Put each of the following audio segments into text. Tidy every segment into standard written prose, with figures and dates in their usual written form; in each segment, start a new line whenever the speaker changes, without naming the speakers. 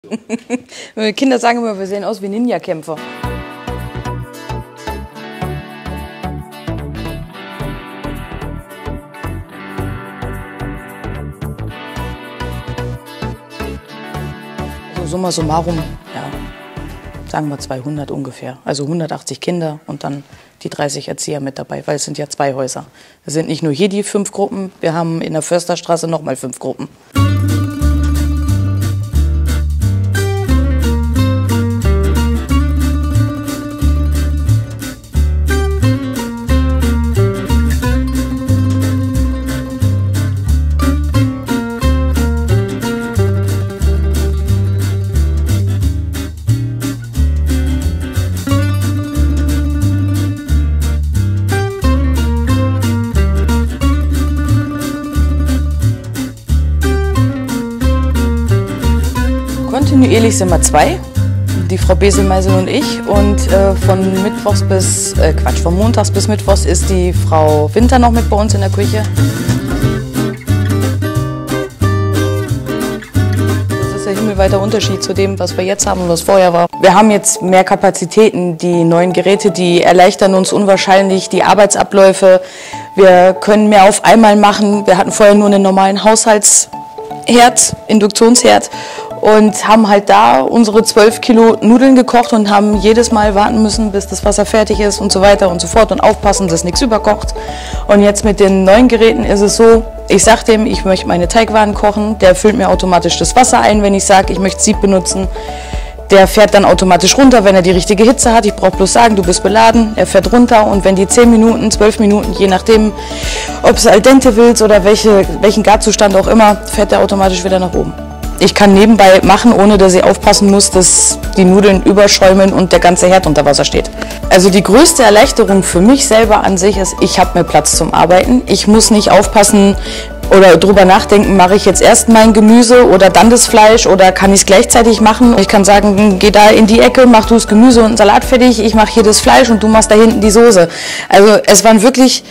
Kinder sagen immer, wir sehen aus wie Ninja-Kämpfer. Also summa summarum, ja, sagen wir 200 ungefähr. Also 180 Kinder und dann die 30 Erzieher mit dabei, weil es sind ja 2 Häuser. Es sind nicht nur hier die 5 Gruppen, wir haben in der Försterstraße nochmal 5 Gruppen. Kontinuierlich sind wir 2, die Frau Beselmeisel und ich. Und von montags bis mittwochs ist die Frau Winter noch mit bei uns in der Küche. Das ist der himmelweiter Unterschied zu dem, was wir jetzt haben und was vorher war. Wir haben jetzt mehr Kapazitäten, die neuen Geräte, die erleichtern uns unwahrscheinlich die Arbeitsabläufe. Wir können mehr auf einmal machen. Wir hatten vorher nur einen normalen Haushaltsherd, Induktionsherd. Und haben halt da unsere 12 Kilo Nudeln gekocht und haben jedes Mal warten müssen, bis das Wasser fertig ist und so weiter und so fort und aufpassen, dass nichts überkocht. Und jetzt mit den neuen Geräten ist es so, ich sage dem, ich möchte meine Teigwaren kochen, der füllt mir automatisch das Wasser ein, wenn ich sage, ich möchte Sieb benutzen. Der fährt dann automatisch runter, wenn er die richtige Hitze hat. Ich brauche bloß sagen, du bist beladen. Er fährt runter und wenn die 10 Minuten, 12 Minuten, je nachdem, ob es al dente willst oder welchen Garzustand auch immer, fährt er automatisch wieder nach oben. Ich kann nebenbei machen, ohne dass ich aufpassen muss, dass die Nudeln überschäumen und der ganze Herd unter Wasser steht. Also die größte Erleichterung für mich selber an sich ist, ich habe mehr Platz zum Arbeiten. Ich muss nicht aufpassen oder drüber nachdenken, mache ich jetzt erst mein Gemüse oder dann das Fleisch oder kann ich es gleichzeitig machen. Ich kann sagen, geh da in die Ecke, mach du das Gemüse und den Salat fertig, ich mache hier das Fleisch und du machst da hinten die Soße. Also es waren wirklich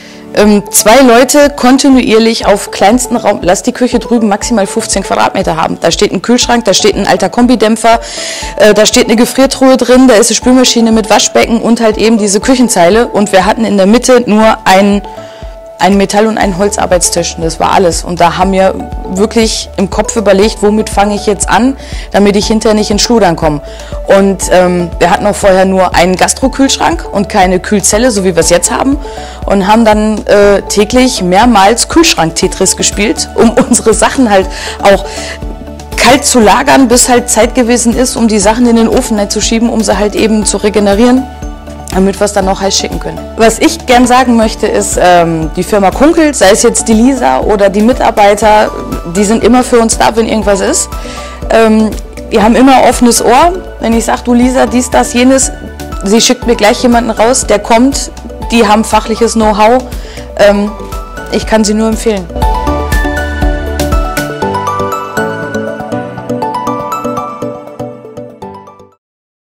2 Leute kontinuierlich auf kleinsten Raum, lass die Küche drüben maximal 15 Quadratmeter haben. Da steht ein Kühlschrank, da steht ein alter Kombidämpfer, da steht eine Gefriertruhe drin, da ist eine Spülmaschine mit Waschbecken und halt eben diese Küchenzeile. Und wir hatten in der Mitte nur ein Metall- und einen Holzarbeitstisch. Und das war alles. Und da haben wir wirklich im Kopf überlegt, womit fange ich jetzt an, damit ich hinterher nicht ins Schludern komme. Und wir hatten auch vorher nur einen Gastrokühlschrank und keine Kühlzelle, so wie wir es jetzt haben. Und haben dann täglich mehrmals Kühlschrank-Tetris gespielt, um unsere Sachen halt auch kalt zu lagern, bis halt Zeit gewesen ist, um die Sachen in den Ofen zu schieben, um sie halt eben zu regenerieren, damit wir es dann noch heiß schicken können. Was ich gern sagen möchte, ist, die Firma Kunkel, sei es jetzt die Lisa oder die Mitarbeiter, die sind immer für uns da, wenn irgendwas ist. Wir haben immer offenes Ohr. Wenn ich sage, du Lisa, dies, das, jenes, sie schickt mir gleich jemanden raus, der kommt, die haben fachliches Know-how. Ich kann sie nur empfehlen.